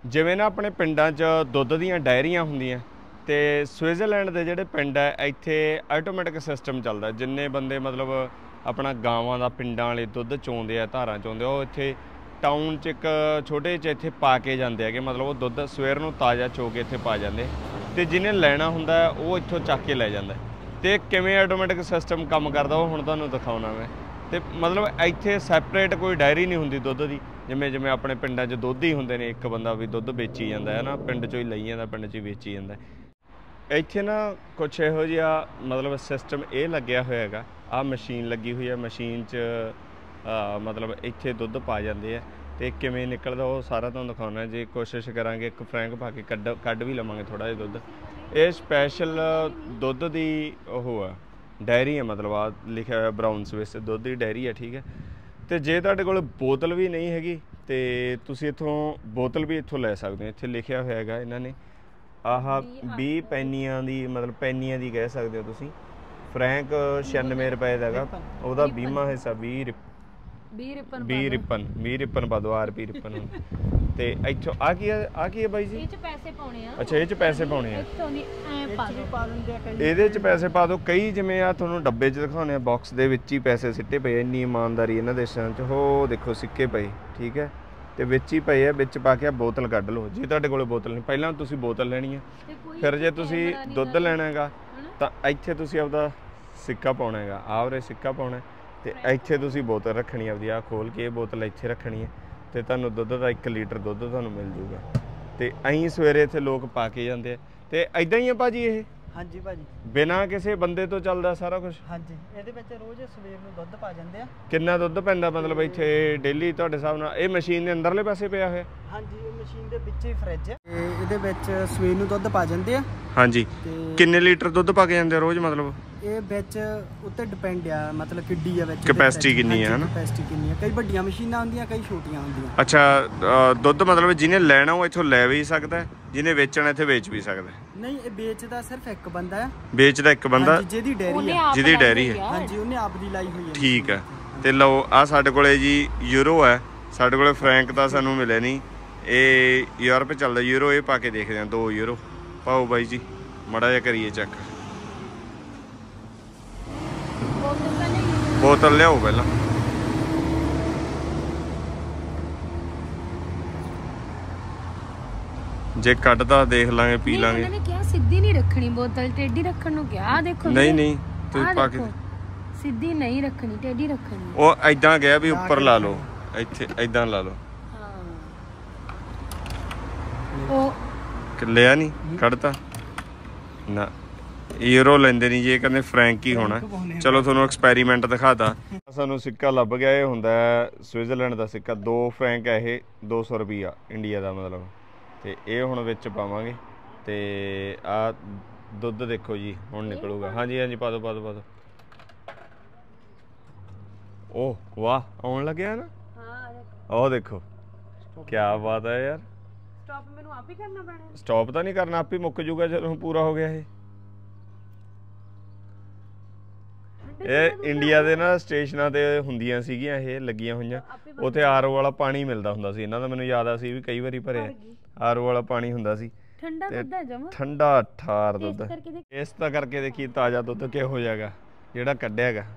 ਜਿਵੇਂ ਨਾ ਆਪਣੇ ਪਿੰਡਾਂ 'ਚ ਦੁੱਧ ਦੀਆਂ ਡਾਇਰੀਆਂ ਹੁੰਦੀਆਂ ਤੇ ਸਵਿਟਜ਼ਰਲੈਂਡ ਦੇ ਜਿਹੜੇ ਪਿੰਡ ਹੈ ਇੱਥੇ ਆਟੋਮੈਟਿਕ ਸਿਸਟਮ ਚੱਲਦਾ। ਜਿੰਨੇ ਬੰਦੇ ਮਤਲਬ ਆਪਣਾ ਗਾਵਾਂ ਦਾ ਪਿੰਡਾਂ ਵਾਲੇ ਦੁੱਧ ਚੋਂਦੇ ਆ, ਧਾਰਾਂ ਚੋਂਦੇ, ਉਹ ਇੱਥੇ ਟਾਊਨ 'ਚ ਇੱਕ ਛੋਟੇ 'ਚ ਇੱਥੇ ਪਾ ਕੇ ਜਾਂਦੇ ਹੈਗੇ। ਮਤਲਬ ਉਹ ਦੁੱਧ ਸਵੇਰ ਨੂੰ ਤਾਜ਼ਾ ਚੋ ਕੇ ਇੱਥੇ ਪਾ ਜਾਂਦੇ ਤੇ ਜਿਹਨੇ ਲੈਣਾ ਹੁੰਦਾ ਉਹ ਇੱਥੋਂ ਚੱਕ ਕੇ ਲੈ ਜਾਂਦਾ। ਤੇ ਕਿਵੇਂ ਆਟੋਮੈਟਿਕ ਸਿਸਟਮ ਕੰਮ ਕਰਦਾ ਉਹ ਹੁਣ ਤੁਹਾਨੂੰ ਦਿਖਾਉਣਾ ਮੈਂ। ਤੇ ਮਤਲਬ ਇੱਥੇ ਸੈਪਰੇਟ ਕੋਈ ਡਾਇਰੀ ਨਹੀਂ ਹੁੰਦੀ ਦੁੱਧ ਦੀ, ਜਿਵੇਂ ਆਪਣੇ ਪਿੰਡਾਂ 'ਚ ਦੁੱਧ ਹੀ ਹੁੰਦੇ ਨੇ, ਇੱਕ ਬੰਦਾ ਵੀ ਦੁੱਧ ਵੇਚੀ ਜਾਂਦਾ ਹੈ ਨਾ, ਪਿੰਡ 'ਚੋਂ ਹੀ ਲਈ ਜਾਂਦਾ, ਪਿੰਡ 'ਚ ਹੀ ਵੇਚੀ ਜਾਂਦਾ। ਇੱਥੇ ਨਾ ਕੁਛ ਇਹੋ ਜਿਹਾ ਮਤਲਬ ਸਿਸਟਮ ਇਹ ਲੱਗਿਆ ਹੋਇਆ ਹੈਗਾ। ਆਹ ਮਸ਼ੀਨ ਲੱਗੀ ਹੋਈ ਹੈ, ਮਸ਼ੀਨ 'ਚ ਮਤਲਬ ਇੱਥੇ ਦੁੱਧ ਪਾ ਜਾਂਦੇ ਆ ਤੇ ਕਿਵੇਂ ਨਿਕਲਦਾ ਉਹ ਸਾਰਾ ਤੁਹਾਨੂੰ ਦਿਖਾਉਣਾ। ਜੇ ਕੋਸ਼ਿਸ਼ ਕਰਾਂਗੇ ਇੱਕ ਫਰੈਂਕ ਪਾ ਕੇ ਕੱਢ ਵੀ ਲਵਾਂਗੇ ਥੋੜ੍ਹਾ ਜਿਹਾ ਦੁੱਧ। ਇਹ ਸਪੈਸ਼ਲ ਦੁੱਧ ਦੀ ਉਹ ਆ ਡਾਇਰੀ ਹੈ, ਮਤਲਬ ਆ ਲਿਖਿਆ ਹੋਇਆ ਬਰਾਊਨ ਸਵਿਸ ਦੁੱਧ ਦੀ ਡਾਇਰੀ ਹੈ, ਠੀਕ ਹੈ। ਤੇ ਜੇ ਤੁਹਾਡੇ ਕੋਲ ਬੋਤਲ ਵੀ ਨਹੀਂ ਹੈਗੀ ਤੇ ਤੁਸੀਂ ਇੱਥੋਂ ਬੋਤਲ ਵੀ ਇੱਥੋਂ ਲੈ ਸਕਦੇ ਹੋ। ਇੱਥੇ ਲਿਖਿਆ ਹੋਇਆ ਹੈਗਾ ਇਹਨਾਂ ਨੇ, ਆਹ 20 ਪੈਨੀਆਂ ਦੀ, ਮਤਲਬ ਪੈਨੀਆਂ ਦੀ ਕਹਿ ਸਕਦੇ ਹੋ ਤੁਸੀਂ। ਫਰੈਂਕ 96 ਰੁਪਏ ਦਾ ਹੈਗਾ, ਉਹਦਾ 20ਵਾਂ ਹਿੱਸਾ 20 ਰਿਪਨ ਪਾ ਦਿਓ, RP ਰਿਪਨ। ਤੇ ਇੱਥੋਂ ਆ ਕੀ ਹੈ ਬਾਈ ਜੀ? ਇਹ 'ਚ ਪੈਸੇ ਪਾਉਣੇ ਆ। ਅੱਛਾ, ਇਹ 'ਚ ਪੈਸੇ ਪਾਉਣੇ ਆ, ਇਹਦੇ 'ਚ ਪੈਸੇ ਪਾ ਦਿਓ। ਕਈ ਜਿਵੇਂ ਆ ਤੁਹਾਨੂੰ ਡੱਬੇ 'ਚ ਦਿਖਾਉਂਦੇ ਆ, ਬਾਕਸ ਦੇ ਵਿੱਚ ਹੀ ਪੈਸੇ ਸਿੱਟੇ ਪਏ। ਇੰਨੀ ਇਮਾਨਦਾਰੀ ਇਹਨਾਂ ਦੇਸ਼ਾਂ 'ਚ। ਹੋ ਦੇਖੋ ਸਿੱਕੇ ਪਏ, ਠੀਕ ਹੈ, ਤੇ ਵਿੱਚ ਹੀ ਪਏ ਆ। ਵਿੱਚ ਪਾ ਕੇ ਬੋਤਲ ਕੱਢ ਲਓ ਜੇ ਤੁਹਾਡੇ ਕੋਲ ਬੋਤਲ ਨਹੀਂ। ਪਹਿਲਾਂ ਤੁਸੀਂ ਬੋਤਲ ਲੈਣੀ ਹੈ, ਫਿਰ ਜੇ ਤੁਸੀਂ ਦੁੱਧ ਲੈਣਾ ਹੈਗਾ ਤਾਂ ਇੱਥੇ ਤੁਸੀਂ ਆਪਦਾ ਸਿੱਕਾ ਪਾਉਣਾ ਹੈਗਾ, ਆਵਰੇ ਸਿੱਕਾ ਪਾਉਣਾ। ਤੇ ਇੱਥੇ ਤੁਸੀਂ ਬੋਤਲ ਰੱਖਣੀ ਆਪਦੀ, ਆਹ ਖੋਲ ਕੇ ਇਹ ਬੋਤਲ ਇੱਥੇ ਰੱਖਣੀ ਹੈ ਤੇ ਤੁਹਾਨੂੰ ਦੁੱਧ ਦਾ 1 ਲੀਟਰ ਦੁੱਧ ਤੁਹਾਨੂੰ ਮਿਲ ਜੂਗਾ। ਤੇ ਅਸੀਂ ਸਵੇਰੇ ਇੱਥੇ ਲੋਕ ਪਾ ਕੇ ਜਾਂਦੇ ਆ। ਤੇ ਇੱਦਾਂ ਹੀ ਆ ਭਾਜੀ ਇਹ? ਹਾਂਜੀ ਭਾਜੀ, ਬਿਨਾਂ ਕਿਸੇ ਬੰਦੇ ਤੋਂ ਚੱਲਦਾ ਸਾਰਾ ਕੁਝ? ਹਾਂਜੀ, ਇਹਦੇ ਵਿੱਚ ਰੋਜ਼ ਸਵੇਰ ਨੂੰ ਦੁੱਧ ਪਾ ਜਾਂਦੇ ਆ। ਕਿੰਨਾ ਦੁੱਧ ਪੈਂਦਾ ਮਤਲਬ ਇੱਥੇ ਡੇਲੀ ਤੁਹਾਡੇ ਹਿਸਾਬ ਨਾਲ? ਇਹ ਮਸ਼ੀਨ ਦੇ ਅੰਦਰਲੇ ਪਾਸੇ ਪਿਆ ਹੋਇਆ? ਹਾਂਜੀ, ਇਹ ਮਸ਼ੀਨ ਦੇ ਵਿੱਚ ਹੀ ਫਰਿੱਜ ਹੈ, ਇਹਦੇ ਵਿੱਚ ਸਵੇਰ ਨੂੰ ਦੁੱਧ ਪਾ ਜਾਂਦੇ ਆ। ਹਾਂਜੀ, ਕਿੰਨੇ ਲੀਟਰ ਦੁੱਧ ਪਾ ਕੇ ਜਾਂਦੇ ਆ ਰੋਜ਼? ਮਤਲਬ ਇਹ ਵਿੱਚ ਉੱਤੇ ਡਿਪੈਂਡ ਆ, ਮਤਲਬ ਕਿੱਡੀ ਆ ਵਿੱਚ ਕੈਪੈਸਿਟੀ ਕਿੰਨੀ ਹੈ ਹਨਾ? ਕੈਪੈਸਿਟੀ ਕਿੰਨੀ ਹੈ, ਕਈ ਵੱਡੀਆਂ ਮਸ਼ੀਨਾਂ ਹੁੰਦੀਆਂ, ਕਈ ਛੋਟੀਆਂ ਹੁੰਦੀਆਂ। ਅੱਛਾ, ਦੁੱਧ ਮਤਲਬ ਜਿਹਨੇ ਲੈਣਾ ਉਹ ਇੱਥੋਂ ਲੈ ਵੀ ਸਕਦਾ, ਜਿਹਨੇ ਵੇਚਣਾ ਇੱਥੇ ਵੇਚ ਵੀ ਸਕਦਾ? ਨਹੀਂ, ਇਹ ਵੇਚਦਾ ਸਿਰਫ ਇੱਕ ਬੰਦਾ ਹੈ। ਵੇਚਦਾ ਇੱਕ ਬੰਦਾ ਜਿਹਦੀ ਡੈਰੀ ਹੈ? ਜਿਹਦੀ ਡੈਰੀ ਹੈ, ਹਾਂਜੀ, ਉਹਨੇ ਆਪ ਦੀ ਲਾਈ ਹੋਈ ਹੈ। ਠੀਕ ਹੈ। ਤੇ ਲਓ, ਆ ਸਾਡੇ ਕੋਲੇ ਜੀ ਯੂਰੋ ਹੈ, ਸਾਡੇ ਕੋਲੇ ਫਰੈਂਕ ਤਾਂ ਸਾਨੂੰ ਮਿਲੇ ਨਹੀਂ, ਇਹ ਯੂਰਪ ਚੱਲਦਾ ਯੂਰੋ। ਇਹ ਪਾ ਕੇ ਦੇਖਦੇ ਹਾਂ, 2 ਯੂਰੋ ਪਾਓ ਬਾਈ ਜੀ, ਮਾੜਾ ਜਿਹਾ ਕਰੀਏ ਚੈੱਕ। ਬੋਤਲ ਲਿਆਓ ਪਹਿਲਾਂ। ਜੇ ਕੱਢਦਾ ਦੇਖ ਲਾਂਗੇ, ਪੀ ਲਾਂਗੇ। ਉਹਨਾਂ ਨੇ ਕਿਹਾ ਸਿੱਧੀ ਨਹੀਂ ਰੱਖਣੀ ਬੋਤਲ, ਟੇਢੀ ਰੱਖਣ ਨੂੰ ਕਿਹਾ। ਦੇਖੋ ਨਹੀਂ ਤੁਸੀਂ ਪਾ ਕੇ ਸਿੱਧੀ ਨਹੀਂ ਰੱਖਣੀ, ਟੇਢੀ ਰੱਖਣੀ। ਉਹ ਐਦਾਂ ਗਿਆ ਵੀ ਉੱਪਰ ਲਾ ਲਓ, ਇੱਥੇ ਐਦਾਂ ਲਾ ਲਓ। ਉਹ ਲਿਆ ਨਹੀਂ, ਕੱਢਤਾ ਨਾ। ਯੂਰੋ ਲੈਂਦੇ ਨਹੀਂ ਜੀ, ਇਹ ਕਹਿੰਦੇ ਫਰੈਂਕ ਹੀ ਹੋਣਾ। ਚਲੋ ਤੁਹਾਨੂੰ ਐਕਸਪੈਰੀਮੈਂਟ ਦਿਖਾਤਾ। ਸਾਨੂੰ ਸਿੱਕਾ ਲੱਭ ਗਿਆ, ਇਹ ਹੁੰਦਾ ਸਵਿਟਜ਼ਰਲੈਂਡ ਦਾ ਸਿੱਕਾ। 2 ਫਰੈਂਕ ਹੈ ਇਹ, 200 ਰੁਪਈਆ ਇੰਡੀਆ ਦਾ ਮਤਲਬ। ਤੇ ਇਹ ਹੁਣ ਵਿੱਚ ਪਾਵਾਂਗੇ ਤੇ ਆਹ ਦੁੱਧ ਦੇਖੋ ਜੀ ਹੁਣ ਨਿਕਲੂਗਾ। ਹਾਂਜੀ ਪਾ ਦਿਓ। ਓਹ ਵਾਹ, ਆਉਣ ਲੱਗਿਆ ਨਾ। ਉਹ ਦੇਖੋ ਕਿਆ ਬਾਤ ਹੈ ਯਾਰ। ਸਟਾਪ ਮੈਨੂੰ ਆਪ ਹੀ ਕਰਨਾ ਪੈਣਾ? ਸਟਾਪ ਤਾਂ ਨਹੀਂ ਕਰਨਾ, ਆਪ ਹੀ ਮੁੱਕ ਜੂਗਾ ਜਦੋਂ ਪੂਰਾ ਹੋ ਗਿਆ। ਇਹ ਇੰਡੀਆ ਦੇ ਨਾ ਸਟੇਸ਼ਨਾਂ ਤੇ ਹੁੰਦੀਆਂ ਸੀਗੀਆਂ ਇਹ ਲੱਗੀਆਂ ਹੋਈਆਂ, ਉੱਥੇ RO ਵਾਲਾ ਪਾਣੀ ਮਿਲਦਾ ਹੁੰਦਾ ਸੀ ਇਹਨਾਂ ਦਾ। ਮੈਨੂੰ ਯਾਦ ਆ ਸੀ ਵੀ ਕਈ ਵਾਰੀ ਭਰਿਆ, RO ਵਾਲਾ ਪਾਣੀ ਹੁੰਦਾ ਸੀ। ਠੰਡਾ ਠਾਰ ਦੁੱਧ। ਇਸ ਤਾਂ ਕਰਕੇ ਦੇਖੀ ਤਾਜ਼ਾ ਦੁੱਧ ਕਿਹੋ ਜਿਹਾ ਹੈਗਾ ਜਿਹੜਾ ਕੱਢਿਆ ਹੈਗਾ।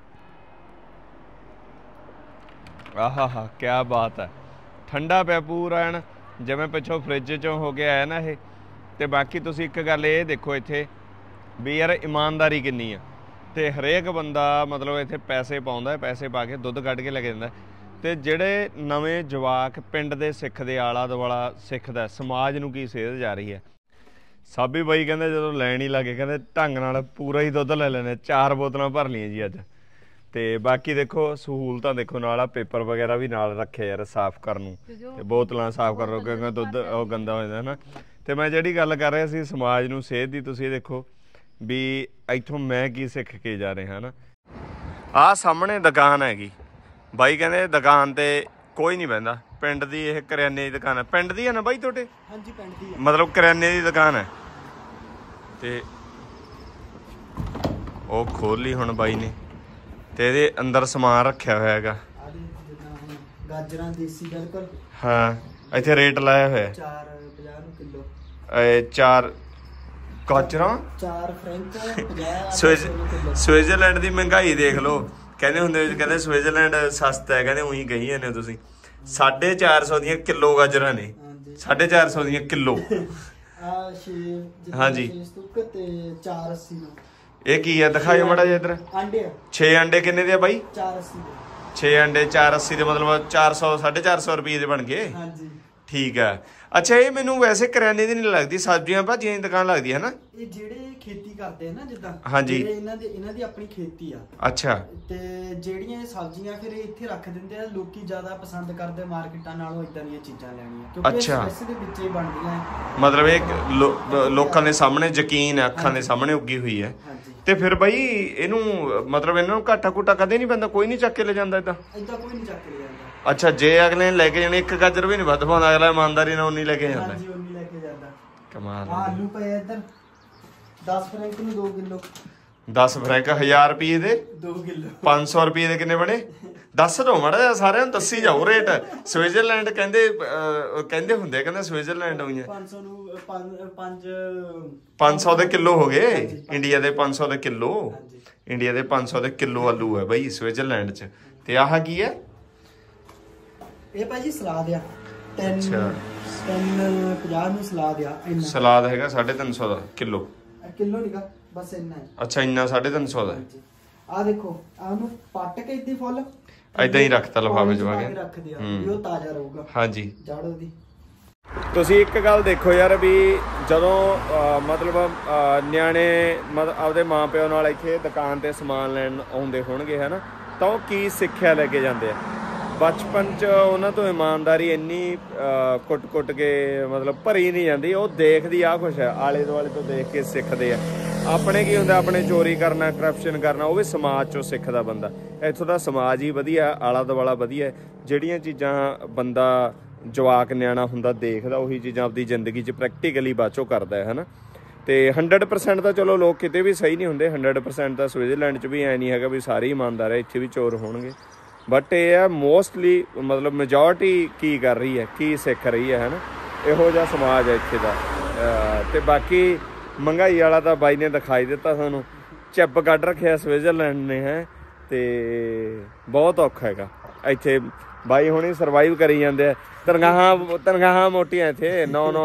ਆਹਾ ਕਿਆ ਬਾਤ ਹੈ, ਠੰਡਾ ਪਿਆ ਪੂਰਾ ਐਨ, ਜਿਵੇਂ ਪਿੱਛੋਂ ਫਰਿੱਜ ਚੋਂ ਹੋ ਕੇ ਆਇਆ ਨਾ ਇਹ। ਤੇ ਬਾਕੀ ਤੁਸੀਂ ਇੱਕ ਗੱਲ ਇਹ ਦੇਖੋ ਇੱਥੇ ਵੀ ਯਾਰ ਇਮਾਨਦਾਰੀ ਕਿੰਨੀ ਆ। ਤੇ ਹਰੇਕ ਬੰਦਾ ਮਤਲਬ ਇੱਥੇ ਪੈਸੇ ਪਾਉਂਦਾ, ਪੈਸੇ ਪਾ ਕੇ ਦੁੱਧ ਕੱਢ ਕੇ ਲੈ ਕੇ ਜਾਂਦਾ। ਤੇ ਜਿਹੜੇ ਨਵੇਂ ਜਵਾਕ ਪਿੰਡ ਦੇ ਸਿੱਖਦੇ, ਆਲਾ ਦੁਆਲਾ ਸਿੱਖਦਾ, ਸਮਾਜ ਨੂੰ ਕੀ ਸੇਧ ਜਾ ਰਹੀ ਹੈ। ਸਾਬੀ ਬਾਈ ਕਹਿੰਦੇ ਜਦੋਂ ਲੈਣ ਹੀ ਲੱਗੇ, ਕਹਿੰਦੇ ਢੰਗ ਨਾਲ ਪੂਰਾ ਹੀ ਦੁੱਧ ਲੈ ਲੈਣੇ। 4 ਬੋਤਲਾਂ ਭਰ ਲਈਆਂ ਜੀ ਅੱਜ। ਤੇ ਬਾਕੀ ਦੇਖੋ ਸਹੂਲਤਾਂ ਦੇਖੋ, ਨਾਲ ਆ ਪੇਪਰ ਵਗੈਰਾ ਵੀ ਨਾਲ ਰੱਖੇ ਯਾਰ ਸਾਫ਼ ਕਰਨ ਨੂੰ, ਤੇ ਬੋਤਲਾਂ ਸਾਫ਼ ਕਰ ਲਓ ਕਿਉਂਕਿ ਦੁੱਧ ਉਹ ਗੰਦਾ ਹੋ ਜਾਂਦਾ ਹੈ ਨਾ। ਤੇ ਮੈਂ ਜਿਹੜੀ ਗੱਲ ਕਰ ਰਿਹਾ ਸੀ ਸਮਾਜ ਨੂੰ ਸੇਧ ਦੀ, ਤੁਸੀਂ ਦੇਖੋ ਵੀ ਇੱਥੋਂ ਮੈਂ ਕੀ ਸਿੱਖ ਕੇ ਜਾ ਰਿਹਾ ਨਾ। ਆਹ ਸਾਹਮਣੇ ਦੁਕਾਨ ਹੈਗੀ, ਬਾਈ ਕਹਿੰਦੇ ਦੁਕਾਨ ਤੇ ਕੋਈ ਨਹੀਂ ਬਹਿੰਦਾ। ਪਿੰਡ ਦੀ ਇਹ ਕਰਿਆਨੇ ਦੀ ਦੁਕਾਨ ਹੈ। ਪਿੰਡ ਦੀ ਹੈ ਨਾ ਬਾਈ ਤੁਹਾਡੇ? ਹਾਂਜੀ ਪਿੰਡ ਦੀ ਹੈ, ਮਤਲਬ ਕਰਿਆਨੇ ਦੀ ਦੁਕਾਨ ਹੈ। ਤੇ ਉਹ ਖੋਲ ਲਈ ਹੁਣ ਬਾਈ ਨੇ, ਤੇ ਇਹਦੇ ਅੰਦਰ ਸਮਾਨ ਰੱਖਿਆ ਹੋਇਆ ਹੈਗਾ। ਗਾਜਰਾਂ ਦੇਸੀ ਬਿਲਕੁਲ। ਹਾਂ, ਇੱਥੇ ਰੇਟ ਲਾਇਆ ਹੋਇਆ। 4 50 ਨੂੰ ਕਿਲੋ। 4 ਗਾਜਰਾਂ 4 ਫ੍ਰੈਂਚ 50 ਸਵਿਟਜ਼ਰਲੈਂਡ ਦੀ ਮਹਿੰਗਾਈ ਦੇਖ ਲਓ। ਕਹਿੰਦੇ ਹੁੰਦੇ ਕਹਿੰਦੇ ਸਵਿਟਜ਼ਰਲੈਂਡ ਸਸਤਾ ਹੈ, ਕਹਿੰਦੇ ਉਹੀ ਕਹੀ ਜਾਂਦੇ ਹੋ ਤੁਸੀਂ। 450 ਦੀਆਂ ਕਿਲੋ ਗਾਜਰਾਂ ਨੇ। 450 ਦੀਆਂ ਕਿਲੋ। ਹਾਂਜੀ ਤੇ 480 ਨੂੰ। ਇਹ ਕੀ ਆ ਦਿਖਾਇਓ ਮਾੜਾ ਜਿਹਾ ਇੱਧਰ। ਅੰਡੇ 6 ਅੰਡੇ ਕਿੰਨੇ ਦੇ ਆ ਬਾਈ? 480 ਦੇ। 6 ਅੰਡੇ 480 ਦੇ ਮਤਲਬ 400 450 ਰੁਪਏ ਦੇ ਬਣ ਗਏ। ਹਾਂਜੀ ਠੀਕ ਆ। ਅੱਛਾ ਇਹ ਮੈਨੂੰ ਵੈਸੇ ਕਰਿਆਨੇ ਦੀ ਨਹੀਂ ਲੱਗਦੀ, ਸਬਜ਼ੀਆਂ ਭਾਜੀਆਂ ਦੀ ਦੁਕਾਨ ਲੱਗਦੀ ਹੈ ਨਾ। ਇਹ ਜਿਹੜੇ ਖੇਤੀ ਕਰਦੇ ਆ ਨਾ ਜਿੱਦਾਂ, ਹਾਂਜੀ ਇਹਨਾਂ ਦੀ ਆਪਣੀ ਖੇਤੀ ਆ। ਅੱਛਾ। ਤੇ ਜਿਹੜੀਆਂ ਇਹ ਸਬਜ਼ੀਆਂ ਫਿਰ ਇੱਥੇ ਰੱਖ ਦਿੰਦੇ ਆ, ਲੋਕੀ ਜ਼ਿਆਦਾ ਪਸੰਦ ਕਰਦੇ ਮਾਰਕੀਟਾਂ ਨਾਲੋਂ ਇਦਾਂ ਦੀਆਂ ਚੀਜ਼ਾਂ ਲੈਣੀਆਂ, ਕਿਉਂਕਿ ਇਸ ਦੇ ਵਿੱਚ ਹੀ ਬਣਦੀਆਂ। ਮਤਲਬ ਇਹ ਲੋਕਾਂ ਦੇ ਸਾਹਮਣੇ ਯਕੀਨ ਹੈ, ਅੱਖਾਂ ਦੇ ਸਾਹਮਣੇ ਉੱਗੀ ਹੋਈ ਹੈ। ਤੇ ਫਿਰ ਬਾਈ ਇਹਨੂੰ ਮਤਲਬ ਇਹਨਾਂ ਨੂੰ ਘਾਟਾ ਘੂਟਾ ਕਦੇ ਨਹੀਂ ਪੈਂਦਾ? ਕੋਈ ਨਹੀਂ ਚੱਕ ਕੇ ਲੈ ਜਾਂਦਾ ਇਦਾਂ ਕੋਈ ਨਹੀਂ ਚੱਕ ਕੇ ਲੈ ਜਾਂਦਾ। ਅੱਛਾ ਜੇ ਅਗਲੇ ਨੇ ਲੈ ਕੇ ਜਾਣੇ, ਇੱਕ ਗਾਜਰ ਵੀ ਨਹੀਂ ਵੱਧ ਪਾਉਂਦਾ ਅਗਲਾ, ਇਮਾਨਦਾਰੀ ਨਾਲ ਉਨੀ ਲੈ ਕੇ ਜਾਂਦਾ। ਹਾਂਜੀ ਉਨੀ ਲੈ ਕੇ ਜਾਂਦਾ। ਕਮਾਲ। ਆਲੂ ਪਏ ਇੱਧਰ 10 ਫਰੈਂਕ ਨੂੰ 2 ਕਿਲੋ। 10 ਫਰੈਂਕ 1000 ਰੁਪਏ ਦੇ 2 ਕਿਲੋ। 500 ਰੁਪਏ ਦੇ ਕਿੰਨੇ ਬਣੇ? ਦੱਸ ਦੋ ਮਾੜਾ ਜਿਹਾ, ਸਾਰਿਆਂ ਨੂੰ ਦੱਸੀ ਜਾਓ ਰੇਟ। ਸਵਿਟਜ਼ਰਲੈਂਡ ਕਹਿੰਦੇ ਹੁੰਦੇ, ਕਹਿੰਦੇ ਸਵਿਟਜ਼ਰਲੈਂਡ ਹੋਈਆਂ 500 ਨੂੰ 500 ਦੇ ਕਿਲੋ ਹੋ ਗਏ। ਇੰਡੀਆ ਦੇ 500 ਦੇ ਕਿਲੋ। ਇੰਡੀਆ ਦੇ 500 ਦੇ ਕਿਲੋ ਆਲੂ ਹੈ ਬਾਈ ਸਵਿਟਜ਼ਰਲੈਂਡ ਚ। ਤੇ ਆਹ ਕੀ ਹੈ? ਇਹ ਭਾਜੀ ਸਲਾਦ ਆ। 350 ਨੂੰ ਸਲਾਦ ਆ। ਸਲਾਦ ਹੈਗਾ 350 ਦਾ ਕਿਲੋ। ਕਿਲੋ ਨਹੀਂਗਾ, ਬਸ ਇੰਨਾ ਹੈ। ਅੱਛਾ ਇੰਨਾ 350 ਦਾ। ਆ ਦੇਖੋ, ਆ ਉਹਨੂੰ ਪੱਟ ਕੇ ਇੱਥੇ ਫੁੱਲ ਏਦਾਂ ਹੀ ਰੱਖਤਾ ਲਿਫਾਫੇ ਚ ਪਾ ਕੇ, ਰੱਖ ਦਿਆ ਵੀ ਉਹ ਤਾਜ਼ਾ ਰਹੂਗਾ। ਹਾਂਜੀ ਜੜ ਉਹਦੀ। ਤੁਸੀਂ ਇੱਕ ਗੱਲ ਦੇਖੋ ਯਾਰ ਵੀ ਜਦੋਂ ਮਤਲਬ ਨਿਆਣੇ ਆਪਦੇ ਮਾਂ ਪਿਓ ਨਾਲ ਇੱਥੇ ਦੁਕਾਨ ਤੇ ਸਮਾਨ ਲੈਣ ਆਉਂਦੇ ਹੋਣਗੇ ਹੈ ਨਾ, ਤਾਂ ਉਹ ਕੀ ਸਿੱਖਿਆ ਲੈ ਕੇ ਜਾਂਦੇ ਆ? ਬਚਪਨ 'ਚ ਉਹਨਾਂ ਤੋਂ ਇਮਾਨਦਾਰੀ ਇੰਨੀ ਕੁੱਟ ਕੇ ਮਤਲਬ ਭਰੀ ਨਹੀਂ ਜਾਂਦੀ, ਉਹ ਦੇਖਦੀ ਆ ਕੁਛ ਹੈ, ਆਲੇ ਦੁਆਲੇ ਤੋਂ ਦੇਖ ਕੇ ਸਿੱਖਦੇ ਆ। ਆਪਣੇ ਕੀ ਹੁੰਦਾ, ਆਪਣੇ ਚੋਰੀ ਕਰਨਾ, ਕਰਪਸ਼ਨ ਕਰਨਾ, ਉਹ ਵੀ ਸਮਾਜ 'ਚੋਂ ਸਿੱਖਦਾ ਬੰਦਾ। ਇੱਥੋਂ ਦਾ ਸਮਾਜ ਹੀ ਵਧੀਆ, ਆਲਾ ਦੁਆਲਾ ਵਧੀਆ। ਜਿਹੜੀਆਂ ਚੀਜ਼ਾਂ ਬੰਦਾ ਜਵਾਕ ਨਿਆਣਾ ਹੁੰਦਾ ਦੇਖਦਾ, ਉਹੀ ਚੀਜ਼ਾਂ ਆਪਦੀ ਜ਼ਿੰਦਗੀ 'ਚ ਪ੍ਰੈਕਟੀਕਲੀ ਬਾਅਦ 'ਚੋਂ ਕਰਦਾ ਹੈ ਨਾ। ਤੇ 100% ਤਾਂ ਚਲੋ ਲੋਕ ਕਿਤੇ ਵੀ ਸਹੀ ਨਹੀਂ ਹੁੰਦੇ, 100% ਤਾਂ ਸਵਿਟਜ਼ਰਲੈਂਡ 'ਚ ਵੀ ਐ ਨਹੀਂ ਹੈਗਾ ਵੀ ਸਾਰੇ ਹੀ ਇਮਾਨਦਾਰ ਹੈ, ਇੱਥੇ ਵੀ ਚੋਰ ਹੋਣਗੇ। ਬਟ ਇਹ ਹੈ ਮੋਸਟਲੀ ਮਤਲਬ ਮੈਜੋਰਟੀ ਕੀ ਕਰ ਰਹੀ ਹੈ, ਕੀ ਸਿੱਖ ਰਹੀ ਹੈ ਨਾ, ਇਹੋ ਜਿਹਾ ਸਮਾਜ ਹੈ ਇੱਥੇ ਦਾ। ਤੇ ਬਾਕੀ ਮਹਿੰਗਾਈ ਵਾਲਾ ਤਾਂ ਬਾਈ ਨੇ ਦਿਖਾਈ ਦਿੱਤਾ ਸਾਨੂੰ, ਚਿੱਪ ਕੱਢ ਰੱਖਿਆ ਸਵਿਟਜ਼ਰਲੈਂਡ ਨੇ ਹੈ। ਤੇ ਬਹੁਤ ਔਖਾ ਹੈਗਾ ਇੱਥੇ, ਬਾਈ ਹੁਣੀ ਸਰਵਾਈਵ ਕਰੀ ਜਾਂਦੇ ਆ। ਤਨਖਾਹਾਂ ਮੋਟੀਆਂ ਇੱਥੇ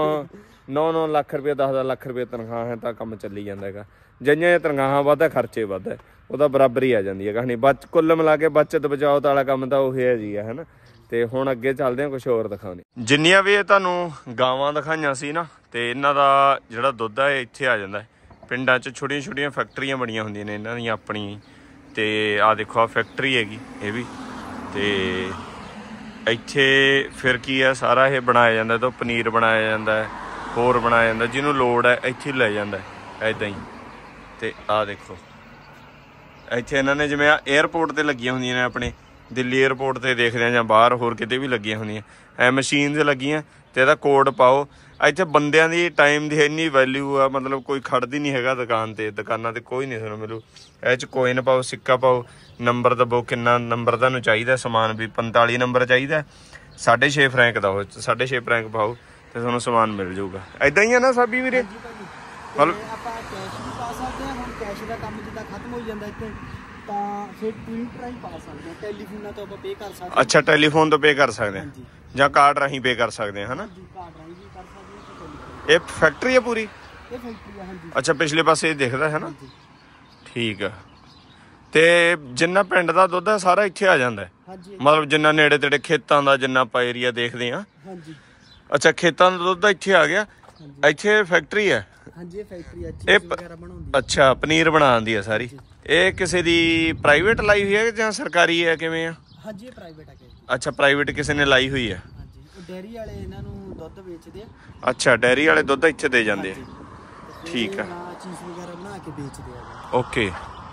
9 ਲੱਖ ਰੁਪਏ 10 ਲੱਖ ਰੁਪਏ ਤਨਖਾਹ ਹੈ, ਤਾਂ ਕੰਮ ਚੱਲੀ ਜਾਂਦਾ ਹੈਗਾ। ਜਿਹੀਆਂ ਤਨਖਾਹਾਂ ਵੱਧ ਹੈ ਖਰਚੇ ਵੱਧ ਹੈ, ਉਹਦਾ ਬਰਾਬਰ ਹੀ ਆ ਜਾਂਦੀ ਹੈ ਕਹਾਣੀ। ਕੁੱਲ ਮਿਲਾ ਕੇ ਬੱਚਤ ਬਚਾਓ ਵਾਲਾ ਕੰਮ ਤਾਂ ਉਹ ਹੈ ਜੀ ਹੈ ਨਾ। ਤੇ ਹੁਣ ਅੱਗੇ ਚੱਲਦੇ ਆ, ਕੁਛ ਹੋਰ ਦਿਖਾਉਣੇ। ਜਿੰਨੀਆਂ ਵੀ ਇਹ ਤੁਹਾਨੂੰ ਗਾਵਾਂ ਦਿਖਾਈਆਂ ਸੀ ਨਾ, ਤੇ ਇਹਨਾਂ ਦਾ ਜਿਹੜਾ ਦੁੱਧ ਹੈ ਇੱਥੇ ਆ ਜਾਂਦਾ। ਪਿੰਡਾਂ 'ਚ ਛੋਟੀਆਂ ਛੋਟੀਆਂ ਫੈਕਟਰੀਆਂ ਬਣੀਆਂ ਹੁੰਦੀਆਂ ਨੇ ਇਹਨਾਂ ਦੀਆਂ ਆਪਣੀਆਂ। ਤੇ ਆਹ ਦੇਖੋ ਆ ਫੈਕਟਰੀ ਹੈਗੀ ਇਹ ਵੀ। ਤੇ ਇੱਥੇ ਫਿਰ ਕੀ ਹੈ, ਸਾਰਾ ਇਹ ਬਣਾਇਆ ਜਾਂਦਾ, ਤੋਂ ਪਨੀਰ ਬਣਾਇਆ ਜਾਂਦਾ, ਹੋਰ ਬਣਾਇਆ ਜਾਂਦਾ, ਜਿਹਨੂੰ ਲੋੜ ਹੈ ਇੱਥੇ ਲੈ ਜਾਂਦਾ ਇੱਦਾਂ ਹੀ। ਤੇ ਆਹ ਦੇਖੋ ਇੱਥੇ ਇਹਨਾਂ ਨੇ ਜਿਵੇਂ ਏਅਰਪੋਰਟ 'ਤੇ ਲੱਗੀਆਂ ਹੁੰਦੀਆਂ ਨੇ, ਆਪਣੇ ਦਿੱਲੀ ਏਅਰਪੋਰਟ 'ਤੇ ਦੇਖਦੇ ਆ ਜਾਂ ਬਾਹਰ ਹੋਰ ਕਿਤੇ ਵੀ ਲੱਗੀਆਂ ਹੁੰਦੀਆਂ ਐ ਮਸ਼ੀਨਸ ਲੱਗੀਆਂ। ਤੇ ਇਹਦਾ ਕੋਡ ਪਾਓ। ਇੱਥੇ ਬੰਦਿਆਂ ਦੀ ਟਾਈਮ ਦੀ ਇੰਨੀ ਵੈਲਿਊ ਆ, ਮਤਲਬ ਕੋਈ ਖੜਦੀ ਨਹੀਂ ਹੈਗਾ ਦੁਕਾਨ 'ਤੇ। ਦੁਕਾਨਾਂ 'ਤੇ ਕੋਈ ਨਹੀਂ ਤੁਹਾਨੂੰ ਮਿਲੂ। ਇਹ 'ਚ ਕੋਇਨ ਪਾਓ, ਸਿੱਕਾ ਪਾਓ, ਨੰਬਰ ਦਬੋ, ਕਿੰਨਾ ਨੰਬਰ ਤੁਹਾਨੂੰ ਚਾਹੀਦਾ। ਸਮਾਨ ਵੀ 45 ਨੰਬਰ ਚਾਹੀਦਾ, 6.5 ਫਰੈਂਕ ਦਾ। ਉਹ 6.5 ਫਰੈਂਕ ਪਾਓ ਤੇ ਤੁਹਾਨੂੰ ਸਮਾਨ ਮਿਲ ਜਾਊਗਾ। ਏਦਾਂ ਹੀ ਆ ਨਾ ਸਾਬੀ ਵੀਰੇ? ਮਤਲਬ ਆਪਾਂ ਕੈਸ਼ ਵੀ ਪਾ ਸਕਦੇ ਹਾਂ। ਹੁਣ ਕੈਸ਼ ਦਾ ਕੰਮ ਜਿੱਦਾਂ ਖਤਮ ਹੋ ਜਾਂਦਾ ਇੱਥੇ, ਤਾਂ ਫਿਰ ਟਵਿੰਟ ਰਾਹੀਂ ਪਾ ਸਕਦੇ ਹਾਂ। ਟੈਲੀਫੋਨਾਂ ਤੋਂ ਆਪਾਂ ਪੇ ਕਰ ਸਕਦੇ ਹਾਂ। ਅੱਛਾ ਟੈਲੀਫੋਨ ਤੋਂ ਪੇ ਕਰ ਸਕਦੇ ਹਾਂ, ਜਾਂ ਕਾਰਡ ਰਾਹੀਂ ਪੇ ਕਰ ਸਕਦੇ ਹਾਂ, ਹਨਾ? ਕਾਰਡ ਰਾਹੀਂ ਵੀ ਕਰ ਸਕਦੇ ਹਾਂ। ਇਹ ਫੈਕਟਰੀ ਹੈ ਪੂਰੀ? ਇਹ ਫੈਕਟਰੀ ਆ, ਹਾਂਜੀ। ਅੱਛਾ ਪਿਛਲੇ ਪਾਸੇ ਇਹ ਦਿਖਦਾ ਹੈ ਨਾ? ਠੀਕ ਆ। ਤੇ ਜਿੰਨਾ ਪਿੰਡ ਦਾ ਦੁੱਧ ਹੈ ਸਾਰਾ ਇੱਥੇ ਆ ਜਾਂਦਾ, ਮਤਲਬ ਜਿੰਨਾ ਨੇੜੇ ਤੇੜੇ ਖੇਤਾਂ ਦਾ, ਜਿੰਨਾ ਆਪਾਂ ਏਰੀਆ ਦੇਖਦੇ ਹਾਂ। ਅੱਛਾ ਖੇਤਾਂ ਦਾ ਦੁੱਧ ਇੱਥੇ ਆ ਗਿਆ। ਇੱਥੇ ਫੈਕਟਰੀ ਹੈ? ਹਾਂਜੀ ਇਹ ਫੈਕਟਰੀ ਹੈ, ਚੀਜ਼ ਵਗੈਰਾ ਬਣਾਉਂਦੀ ਹੈ। ਅੱਛਾ ਪਨੀਰ ਬਣਾਉਂਦੀ ਹੈ ਸਾਰੀ। ਇਹ ਕਿਸੇ ਦੀ ਪ੍ਰਾਈਵੇਟ ਲਾਈ ਹੋਈ ਹੈ ਜਾਂ ਸਰਕਾਰੀ ਹੈ, ਕਿਵੇਂ ਆ? ਹਾਂਜੀ ਇਹ ਪ੍ਰਾਈਵੇਟ ਹੈ। ਅੱਛਾ ਪ੍ਰਾਈਵੇਟ ਕਿਸੇ ਨੇ ਲਾਈ ਹੋਈ ਹੈ। ਹਾਂਜੀ ਉਹ ਡੇਅਰੀ ਵਾਲੇ ਇਹਨਾਂ ਨੂੰ ਦੁੱਧ ਵੇਚਦੇ ਆ। ਅੱਛਾ ਡੇਅਰੀ ਵਾਲੇ ਦੁੱਧ ਇੱਥੇ ਦੇ ਜਾਂਦੇ ਆ। ਠੀਕ ਆ, ਚੀਜ਼ ਵਗੈਰਾ ਬਣਾ ਕੇ ਵੇਚਦੇ ਆ। ਓਕੇ।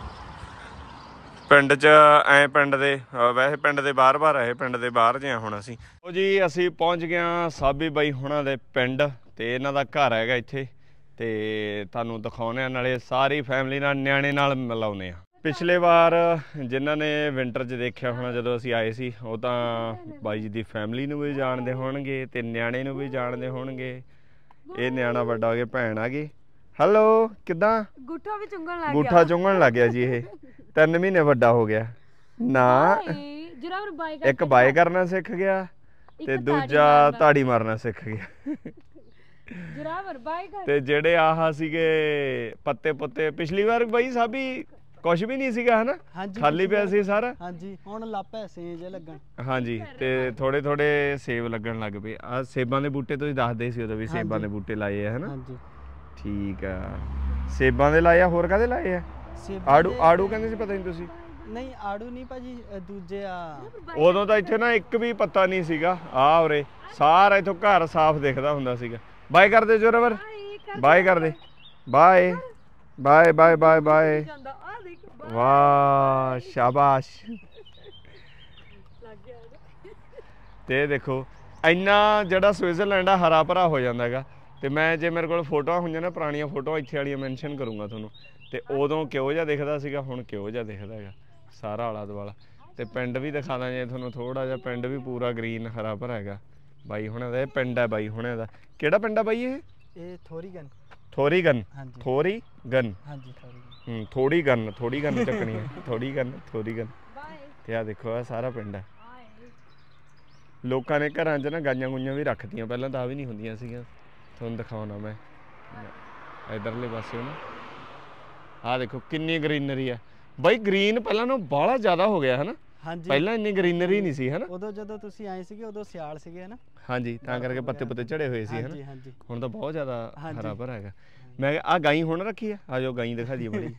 ਪਿੰਡ 'ਚ ਐ ਪਿੰਡ ਦੇ ਵੈਸੇ ਪਿੰਡ ਦੇ ਬਾਹਰ ਇਹ ਪਿੰਡ ਦੇ ਬਾਹਰ ਜਿਹਾ ਹੁਣ ਅਸੀਂ ਪਹੁੰਚ ਗਏ ਹਾਂ ਸਾਬੀ ਬਾਈ ਹੁਣਾਂ ਦੇ ਪਿੰਡ। ਤੇ ਇਹਨਾਂ ਦਾ ਘਰ ਹੈਗਾ ਇੱਥੇ, ਤੇ ਤੁਹਾਨੂੰ ਦਿਖਾਉਂਦੇ ਆ, ਨਾਲੇ ਸਾਰੀ ਫੈਮਿਲੀ ਨਾਲ ਨਿਆਣੇ ਨਾਲ ਮਿਲਾਉਂਦੇ ਆ। ਪਿਛਲੇ ਵਾਰ ਜਿਨ੍ਹਾਂ ਨੇ ਵਿੰਟਰ 'ਚ ਦੇਖਿਆ ਹੋਣਾ ਜਦੋਂ ਅਸੀਂ ਆਏ ਸੀ, ਉਹ ਤਾਂ ਬਾਈ ਜੀ ਦੀ ਫੈਮਿਲੀ ਨੂੰ ਵੀ ਜਾਣਦੇ ਹੋਣਗੇ ਤੇ ਨਿਆਣੇ ਨੂੰ ਵੀ ਜਾਣਦੇ ਹੋਣਗੇ। ਇਹ ਨਿਆਣਾ ਵੱਡਾ ਹੋ ਗਿਆ, ਭੈਣ ਆ ਗਈ। ਹੈਲੋ ਕਿੱਦਾਂ? ਗੁੱਠਾ ਵੀ ਚੁੰਗਣ ਲੱਗ ਗਿਆ। ਗੂਠਾ ਚੁੰਗਣ ਲੱਗ ਗਿਆ ਜੀ। ਇਹ 3 ਮਹੀਨੇ ਵੱਡਾ ਹੋ ਗਿਆ ਨਾ। ਜਰਾ ਬਾਈ ਇੱਕ ਬਾਏ ਕਰਨਾ ਸਿੱਖ ਗਿਆ ਤੇ ਦੂਜਾ ਤਾੜੀ ਮਾਰਨਾ ਸਿੱਖ ਗਿਆ। ਜਰਾਵਰ ਬਾਈ ਕਰ। ਤੇ ਜਿਹੜੇ ਆਹ ਸੀਗੇ ਪੱਤੇ ਪੁੱਤੇ, ਪਿਛਲੀ ਵਾਰ ਬਾਈ ਸਾਬੀ ਕੁਛ ਵੀ ਨਹੀਂ ਸੀਗਾ ਹਨਾ, ਖਾਲੀ ਪਿਆ ਸੀ ਸਾਰਾ। ਹਾਂਜੀ ਹੁਣ ਲੱਪੇ ਸੇਜ ਲੱਗਣ। ਹਾਂਜੀ ਤੇ ਥੋੜੇ ਥੋੜੇ ਸੇਬ ਲੱਗਣ ਲੱਗ ਪਏ। ਆ ਸੇਬਾਂ ਦੇ ਬੂਟੇ ਤੁਸੀਂ ਦੱਸਦੇ ਸੀ ਉਦੋਂ ਵੀ ਸੇਬਾਂ ਦੇ ਬੂਟੇ ਲਾਏ ਆ ਹਨਾ। ਹਾਂਜੀ ਠੀਕ ਆ, ਸੇਬਾਂ ਦੇ ਲਾਏ ਆ, ਹੋਰ ਕਾਹਦੇ ਲਾਏ ਆ? ਆੜੂ ਕਹਿੰਦੇ ਸੀ, ਪਤਾ ਨਹੀਂ ਤੁਸੀਂ? ਨਹੀਂ ਆੜੂ ਨਹੀਂ ਭਾਜੀ, ਦੂਜੇ ਆ। ਉਦੋਂ ਤਾਂ ਇੱਥੇ ਨਾ ਇੱਕ ਵੀ ਪੱਤਾ ਨਹੀਂ ਸੀਗਾ। ਆ ਉਰੇ ਸਾਰਾ ਇੱਥੋਂ ਘਰ ਸਾਫ਼ ਦਿਖਦਾ ਹੁੰਦਾ ਸੀਗਾ। ਬਾਏ ਕਰਦੇ ਜੋਰਵਰ, ਬਾਏ ਕਰਦੇ, bye bye bye bye bye. ਵਾਹ ਸ਼ਾਬਾਸ਼। ਤੇ ਦੇਖੋ ਇੰਨਾ ਜਿਹੜਾ ਸਵਿਟਜ਼ਰਲੈਂਡ ਆ ਹਰਾ ਭਰਾ ਹੋ ਜਾਂਦਾ ਹੈਗਾ। ਤੇ ਮੈਂ ਜੇ ਮੇਰੇ ਕੋਲ ਫੋਟੋਆਂ ਹੋਈਆਂ ਨਾ ਪੁਰਾਣੀਆਂ ਫੋਟੋਆਂ ਇੱਥੇ ਵਾਲੀਆਂ ਮੈਂਸ਼ਨ ਕਰੂੰਗਾ ਤੁਹਾਨੂੰ। ਤੇ ਉਦੋਂ ਕਿਹੋ ਜਿਹਾ ਦਿਖਦਾ ਸੀਗਾ, ਹੁਣ ਕਿਹੋ ਜਿਹਾ ਦਿਖਦਾ ਹੈਗਾ ਸਾਰਾ ਆਲਾ ਦੁਆਲਾ। ਤੇ ਪਿੰਡ ਵੀ ਦਿਖਾ ਦਾਂ ਜੇ ਤੁਹਾਨੂੰ ਥੋੜਾ ਜਿਹਾ। ਪਿੰਡ ਵੀ ਪੂਰਾ ਗ੍ਰੀਨ ਹਰਾ ਭਰਾ ਹੈਗਾ। ਬਾਈ ਹੁਣਾਂ ਦਾ ਇਹ ਪਿੰਡ ਹੈ। ਬਾਈ ਹੁਣਾਂ ਦਾ ਕਿਹੜਾ ਪਿੰਡ ਆ ਬਾਈ? ਇਹ ਥੋਰੀਗਨ। ਥੋਰੀਗਨ। ਹਾਂਜੀ ਥੋਰੀਗਨ। ਹਾਂਜੀ ਥੋੜੀ ਗਨ ਚੱਕਣੀ ਹੈ। ਥੋਰੀਗਨ। ਤੇ ਆ ਦੇਖੋ ਆ ਸਾਰਾ ਪਿੰਡ ਹੈ। ਲੋਕਾਂ ਨੇ ਘਰਾਂ 'ਚ ਨਾ ਗਾਈਆਂ ਗੁਈਆਂ ਵੀ ਰੱਖਤੀਆਂ, ਪਹਿਲਾਂ ਤਾਂ ਆ ਵੀ ਨਹੀਂ ਹੁੰਦੀਆਂ ਸੀਗੀਆਂ। ਤੁਹਾਨੂੰ ਦਿਖਾਉਣਾ ਮੈਂ ਇਧਰਲੇ ਪਾਸੇ ਨਾ। ਆ ਦੇਖੋ ਕਿੰਨੀ ਗਰੀਨਰੀ ਹੈ ਬਾਈ। ਗ੍ਰੀਨ ਪਹਿਲਾਂ ਨਾਲੋਂ ਬਾਹਲਾ ਜ਼ਿਆਦਾ ਹੋ ਗਿਆ ਹਨਾ। ਹਾਂਜੀ ਪਹਿਲਾਂ ਇੰਨੀ ਗਰੀਨਰੀ ਨਹੀਂ ਸੀ ਹਨਾ। ਉਦੋਂ ਜਦੋਂ ਤੁਸੀਂ ਆਏ ਸੀਗੇ ਉਦੋਂ ਸਿਆਲ ਸੀਗੇ ਹਨਾ। ਹਾਂਜੀ ਤਾਂ ਕਰਕੇ ਪੱਤੇ ਪੁੱਤੇ ਝੜੇ ਹੋਏ ਸੀ ਹਨਾ। ਹਾਂਜੀ ਹੁਣ ਤਾਂ ਬਹੁਤ ਜ਼ਿਆਦਾ ਹਰਾ ਭਰਾ ਹੈਗਾ। ਮੈਂ ਆ ਗਾਈ ਹੁਣ ਰੱਖੀ ਆ, ਆ ਜਾਓ ਗਾਈ ਦਿਖਾ ਦਈਏ ਬੜੀ।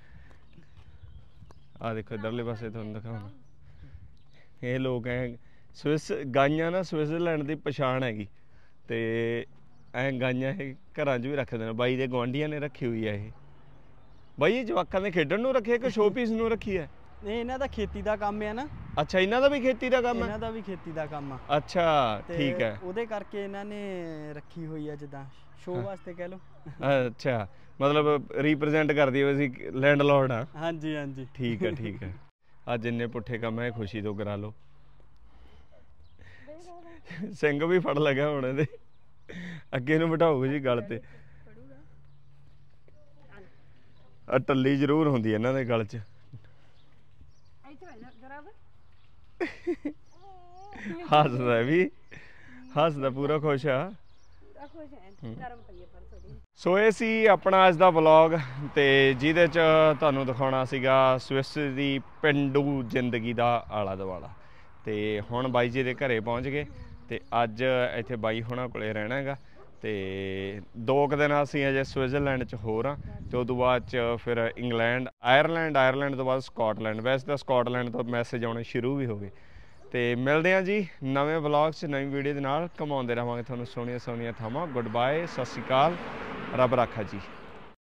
ਆ ਦੇਖੋ ਇਧਰਲੇ ਪਾਸੇ ਤੁਹਾਨੂੰ ਦਿਖਾਉਣਾ। ਇਹ ਲੋਕ ਐ ਗਾਈਆਂ ਨਾ ਸਵਿਟਜ਼ਰਲੈਂਡ ਦੀ ਪਛਾਣ ਹੈਗੀ। ਤੇ ਐ ਗਾਈਆਂ ਇਹ ਘਰਾਂ 'ਚ ਵੀ ਰੱਖਦੇ ਨੇ। ਬਾਈ ਦੇ ਗੁਆਂਢੀਆਂ ਨੇ ਰੱਖੀ ਹੋਈ ਆ ਇਹ। ਬਾਈ ਇਹ ਜਵਾਕਾਂ ਦੇ ਖੇਡਣ ਨੂੰ ਰੱਖੀ ਹੈ ਕਿ ਸ਼ੋਅ ਪੀਸ ਨੂੰ ਰੱਖੀ ਹੈ? ਨਹੀਂ ਇਹਨਾਂ ਦਾ ਖੇਤੀ ਦਾ ਕੰਮ ਹੈ ਨਾ। ਅੱਛਾ ਇਹਨਾਂ ਦਾ ਵੀ ਖੇਤੀ ਦਾ ਕੰਮ ਹੈ? ਇਹਨਾਂ ਦਾ ਵੀ ਖੇਤੀ ਦਾ ਕੰਮ ਆ। ਅੱਛਾ ਠੀਕ ਹੈ। ਉਹਦੇ ਕਰਕੇ ਇਹਨਾਂ ਨੇ ਰੱਖੀ ਹੋਈ ਆ, ਜਿੱਦਾਂ ਸ਼ੋਅ ਵਾਸਤੇ ਕਹਿ ਲਓ। ਅੱਛਾ ਮਤਲਬ ਰੀਪ੍ਰੈਜ਼ੈਂਟ ਕਰਦੀ ਹੋਈ ਸੀ ਲੈਂਡਲੋਰਡ ਆ। ਹਾਂਜੀ ਠੀਕ ਹੈ। ਆ ਜਿੰਨੇ ਪੁੱਠੇ ਕੰਮ ਹੈ ਖੁਸ਼ੀ ਤੋਂ ਕਰਾ ਲਓ। ਸਿੰਘ ਵੀ ਫੜ ਲਗਾ ਹੁਣ ਇਹਦੇ। ਅੱਗੇ ਨੂੰ ਬਿਠਾਓਗੇ ਜੀ ਗਲ ਤੇ। ਆ ਟੱਲੀ ਜ਼ਰੂਰ ਹੁੰਦੀ ਇਹਨਾਂ ਦੇ ਗਲ 'ਚ। ਹੱਸਦਾ ਵੀ, ਹੱਸਦਾ ਪੂਰਾ ਖੁਸ਼ ਆ। ਸੋ ਇਹ ਸੀ ਆਪਣਾ ਅੱਜ ਦਾ ਵਲੌਗ, ਤੇ ਜਿਹਦੇ 'ਚ ਤੁਹਾਨੂੰ ਦਿਖਾਉਣਾ ਸੀਗਾ ਸਵਿਸ ਦੀ ਪੇਂਡੂ ਜ਼ਿੰਦਗੀ ਦਾ ਆਲਾ ਦੁਆਲਾ। ਤੇ ਹੁਣ ਬਾਈ ਜੀ ਦੇ ਘਰੇ ਪਹੁੰਚ ਗਏ ਤੇ ਅੱਜ ਇੱਥੇ ਬਾਈ ਹੁਣਾਂ ਕੋਲੇ ਰਹਿਣਾ ਹੈਗਾ। ਤੇ 2 ਕੁ ਦਿਨ ਅਸੀਂ ਅਜੇ ਸਵਿਟਜ਼ਰਲੈਂਡ 'ਚ ਹੋਰ ਹਾਂ। ਤੇ ਉਦੋਂ ਬਾਅਦ 'ਚ ਫਿਰ ਇੰਗਲੈਂਡ, ਆਇਰਲੈਂਡ ਤੋਂ ਬਾਅਦ ਸਕਾਟਲੈਂਡ। ਵੈਸੇ ਤਾਂ ਸਕਾਟਲੈਂਡ ਤੋਂ ਮੈਸੇਜ ਆਉਣੇ ਸ਼ੁਰੂ ਵੀ ਹੋ ਗਏ। ਤੇ ਮਿਲਦੇ ਹਾਂ ਜੀ ਨਵੇਂ ਵਲੌਗ 'ਚ ਨਵੀਂ ਵੀਡੀਓ ਦੇ ਨਾਲ। ਘੁਮਾਉਂਦੇ ਰਹਾਂਗੇ ਤੁਹਾਨੂੰ ਸੋਹਣੀਆਂ ਥਾਵਾਂ। ਗੁੱਡ ਬਾਏ, ਸਤਿ ਸ਼੍ਰੀ ਅਕਾਲ, ਰੱਬ ਰਾਖਾ ਜੀ।